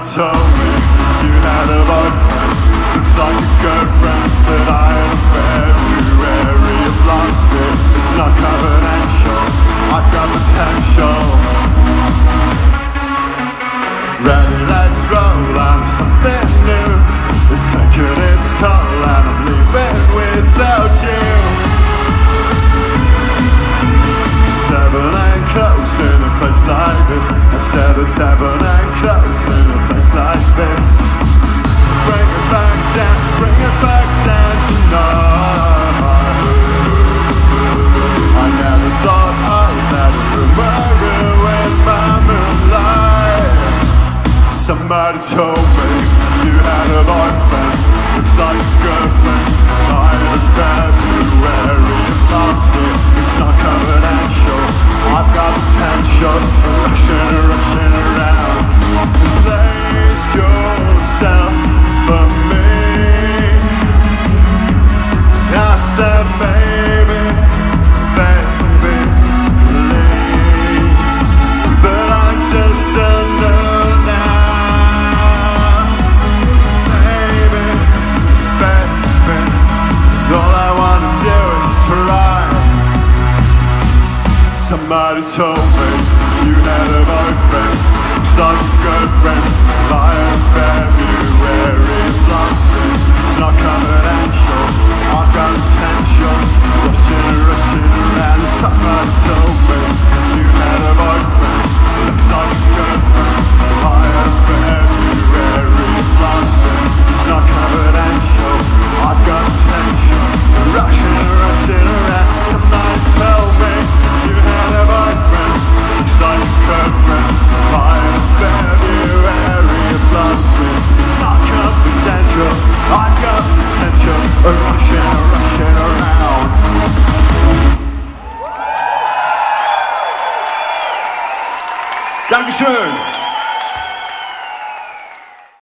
told me you had a boyfriend. Looks like a girlfriend that I had in February. You've lost it, it's not confidential. I've got potential. Ready, let's roll on something new. It's taking its toll and I'm leaving without you. 7 ain't close in a place like this. I said it's 7 ain't close in a place like this. Bring it back down tonight. I never thought I'd let a rumor ruin my moonlight. Somebody told me you had a boyfriend. Looks like a girlfriend. I had a February. You've lost it, it's not confidential. I've got potential. Rushing around. Place yourself for me. I said baby, please. But I'm just a little now. Baby, all I wanna do is try. Somebody told me you had a boyfriend. Looks like a girlfriend. I had February. You've lost it, it's not confidential. I've got potential. Rushing around. Somebody told me you had a boyfriend. Looks like a girlfriend. I had February. You've lost it, it's not confidential. I've got potential. Rushing around. Somebody told me you had a boyfriend. Looks like a girlfriend. I had February. You've lost it, it's not confidential. I've got potential. Rushing around. Dankeschön.